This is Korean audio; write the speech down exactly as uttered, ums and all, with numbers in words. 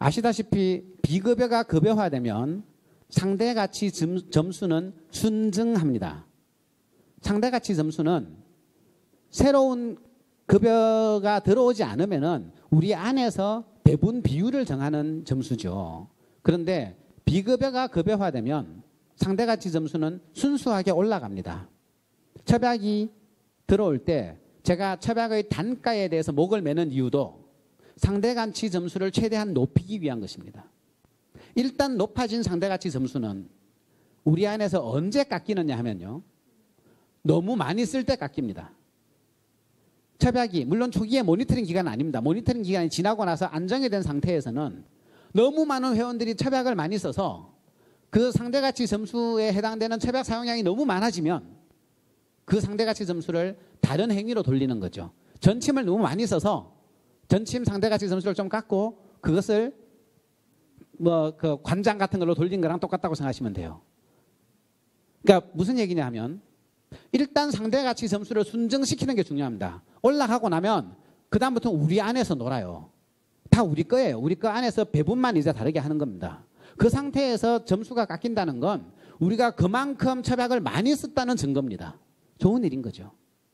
아시다시피 비급여가 급여화되면 상대가치 점수는 순증합니다. 상대가치 점수는 새로운 급여가 들어오지 않으면은 우리 안에서 배분 비율을 정하는 점수죠. 그런데 비급여가 급여화되면 상대가치 점수는 순수하게 올라갑니다. 첩약이 들어올 때 제가 첩약의 단가에 대해서 목을 매는 이유도 상대가치 점수를 최대한 높이기 위한 것입니다. 일단 높아진 상대가치 점수는 우리 안에서 언제 깎이느냐 하면요. 너무 많이 쓸 때 깎입니다. 첩약이 물론 초기에 모니터링 기간은 아닙니다. 모니터링 기간이 지나고 나서 안정이 된 상태에서는 너무 많은 회원들이 첩약을 많이 써서 그 상대가치 점수에 해당되는 첩약 사용량이 너무 많아지면 그 상대가치 점수를 다른 행위로 돌리는 거죠. 전침을 너무 많이 써서 전침 상대가치 점수를 좀 깎고 그것을 뭐 그 관장 같은 걸로 돌린 거랑 똑같다고 생각하시면 돼요. 그러니까 무슨 얘기냐 하면 일단 상대가치 점수를 순증시키는 게 중요합니다. 올라가고 나면 그 다음부터 우리 안에서 놀아요. 다 우리 거예요. 우리 거 안에서 배분만 이제 다르게 하는 겁니다. 그 상태에서 점수가 깎인다는 건 우리가 그만큼 첩약을 많이 썼다는 증거입니다. 좋은 일인 거죠.